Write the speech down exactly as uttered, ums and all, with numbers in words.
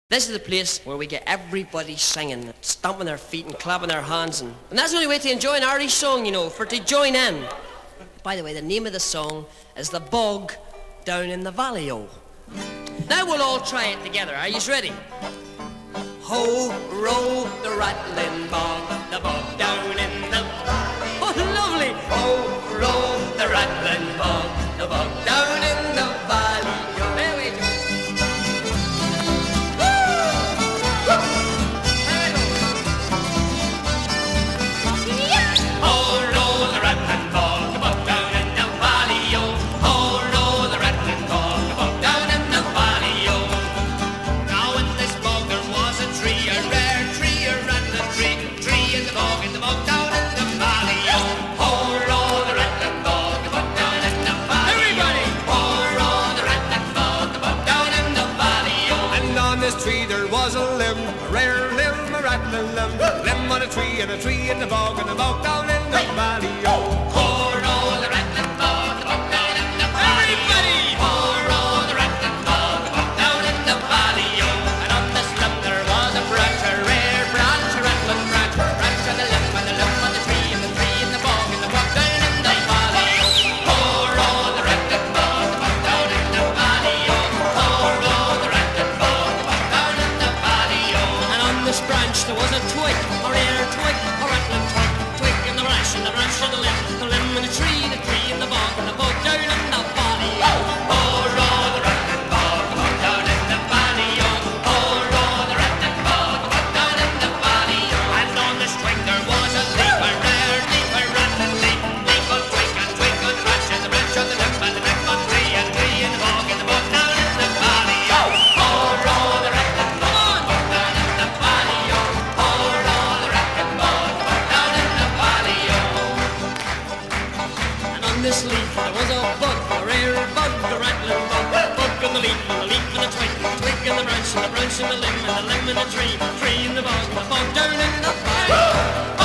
This is the place where we get everybody singing, stomping their feet and clapping their hands. And, and that's the only way to enjoy an Irish song, you know, for to join in. By the way, the name of the song is The Bog Down in the Valley O. Now we'll all try it together. Are you ready? Ho, row the rattling bog, the bog down in the valley. Oh, lovely! Ho, row the rattling bog, the bog down in the valley. There we go. Tree there was a limb, a rare limb, a rattling limb, limb on a tree and a tree in the bog and a bog down in the valley. Oh, oh, roll the rattling bog, the bog down in the valley. Everybody! Oh, roll the rattling bog, the bog down in the valley. Oh, and on this limb there was a branch, a rare branch, a rattling branch, branch on the limb and the limb on the tree and the tree in the bog and the bog down in the valley. Oh, roll the rattling bog, the bog down in the valley. Oh, roll the rattling bog. This branch there was a twig, a rare twig, a rattling twig, twig in the branch, and the branch in the limb, the limb in the tree, the tree in the bog, and the bog down in the valley. Oh, oh, roll the rattling bog, the bog down in the valley. Oh, oh, roll the rattling bog, the bog down in the valley. Oh, and on this twig there was a leaf, a rare leaf, a rattling leaf, leaf on twig and twig on the branch, and the branch on the limb, and the limb on tree, and tree in the bog, and the bog down in the valley. Oh, oh, roll the rattling bog. On this leaf there was a bug, a rare bug, a rattling bug, bug on the leaf, and the leaf in the twig, twig in the branch, and the branch in the limb, and the limb in the tree, tree in the bog, the bog down in the valley.